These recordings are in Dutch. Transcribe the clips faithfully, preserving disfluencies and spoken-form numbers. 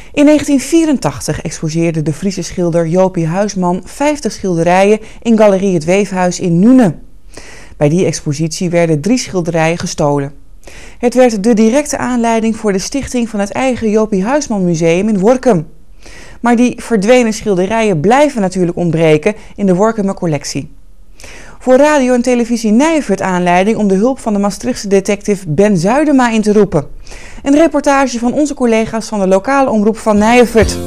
In negentien vierentachtig exposeerde de Friese schilder Jopie Huisman vijftig schilderijen in Galerie Het Weefhuis in Nuenen. Bij die expositie werden drie schilderijen gestolen. Het werd de directe aanleiding voor de stichting van het eigen Jopie Huisman Museum in Workum. Maar die verdwenen schilderijen blijven natuurlijk ontbreken in de Workumer collectie. Voor radio en televisie Nijefut aanleiding om de hulp van de Maastrichtse detective Ben Zuidema in te roepen. Een reportage van onze collega's van de lokale omroep van Nijefut.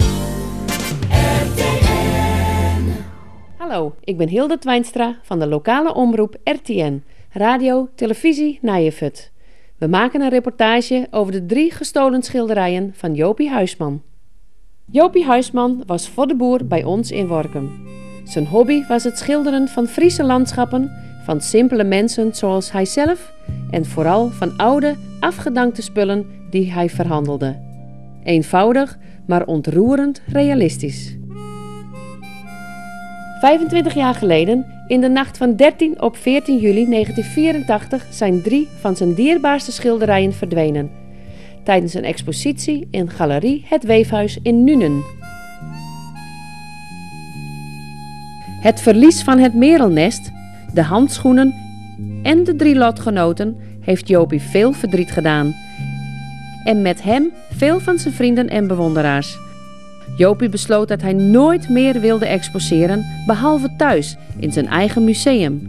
Hallo, ik ben Hilde Twijnstra van de lokale omroep R T N, radio, televisie Nijefut. We maken een reportage over de drie gestolen schilderijen van Jopie Huisman. Jopie Huisman was voor de boer bij ons in Workum. Zijn hobby was het schilderen van Friese landschappen, van simpele mensen zoals hij zelf en vooral van oude, afgedankte spullen die hij verhandelde. Eenvoudig, maar ontroerend realistisch. vijfentwintig jaar geleden, in de nacht van dertien op veertien juli negentien vierentachtig, zijn drie van zijn dierbaarste schilderijen verdwenen. Tijdens een expositie in Galerie Het Weefhuis in Nuenen. Het verlies van het merelnest, de handschoenen en de drie lotgenoten heeft Jopie veel verdriet gedaan. En met hem veel van zijn vrienden en bewonderaars. Jopie besloot dat hij nooit meer wilde exposeren, behalve thuis, in zijn eigen museum.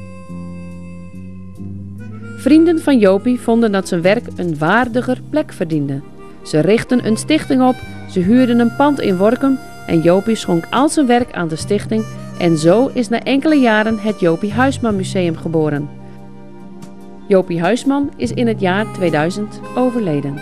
Vrienden van Jopie vonden dat zijn werk een waardiger plek verdiende. Ze richtten een stichting op, ze huurden een pand in Workum en Jopie schonk al zijn werk aan de stichting en zo is na enkele jaren het Jopie Huisman Museum geboren. Jopie Huisman is in het jaar tweeduizend overleden.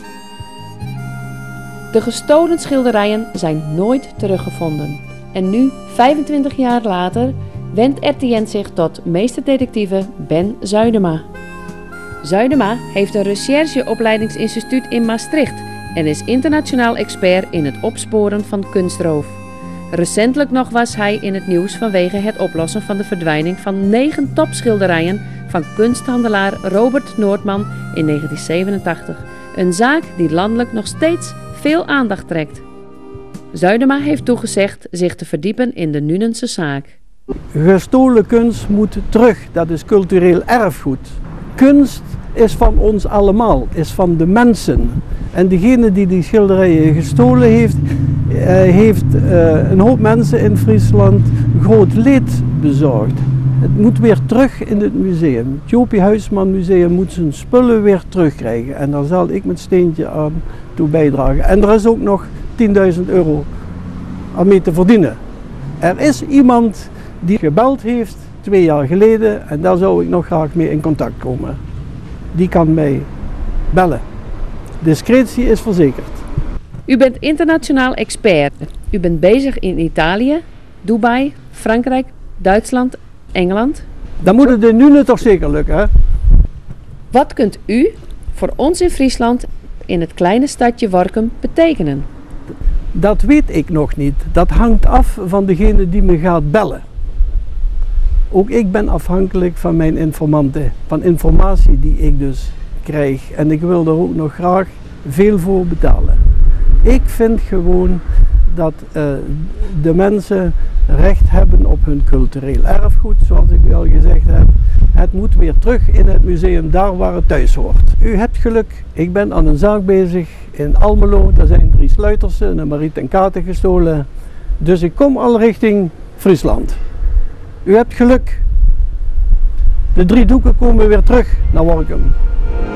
De gestolen schilderijen zijn nooit teruggevonden. En nu, vijfentwintig jaar later, wendt R T N zich tot meesterdetectieve Ben Zuidema. Zuidema heeft een rechercheopleidingsinstituut in Maastricht en is internationaal expert in het opsporen van kunstroof. Recentelijk nog was hij in het nieuws vanwege het oplossen van de verdwijning van negen topschilderijen van kunsthandelaar Robert Noordman in negentien zevenentachtig. Een zaak die landelijk nog steeds veel aandacht trekt. Zuidema heeft toegezegd zich te verdiepen in de Nuenense zaak. Gestolen kunst moet terug, dat is cultureel erfgoed. Kunst is van ons allemaal, is van de mensen. En degene die die schilderijen gestolen heeft, uh, heeft uh, een hoop mensen in Friesland groot leed bezorgd. Het moet weer terug in het museum. Het Jopie Huisman Museum moet zijn spullen weer terugkrijgen. En daar zal ik mijn steentje aan toe bijdragen. En er is ook nog tienduizend euro aan mee te verdienen. Er is iemand die gebeld heeft twee jaar geleden en daar zou ik nog graag mee in contact komen. Die kan mij bellen. Discretie is verzekerd. U bent internationaal expert. U bent bezig in Italië, Dubai, Frankrijk, Duitsland, Engeland. Dan moet het in Nuenen toch zeker lukken, hè? Wat kunt u voor ons in Friesland in het kleine stadje Workum betekenen? Dat weet ik nog niet. Dat hangt af van degene die me gaat bellen. Ook ik ben afhankelijk van mijn informanten, van informatie die ik dus krijg. En ik wil er ook nog graag veel voor betalen. Ik vind gewoon dat uh, de mensen recht hebben op hun cultureel erfgoed, zoals ik al gezegd heb. Het moet weer terug in het museum, daar waar het thuis hoort. U hebt geluk, ik ben aan een zaak bezig in Almelo. Daar zijn drie sluitersen, een Mariet en Katen gestolen. Dus ik kom al richting Friesland. U hebt geluk. De drie doeken komen weer terug naar Workum.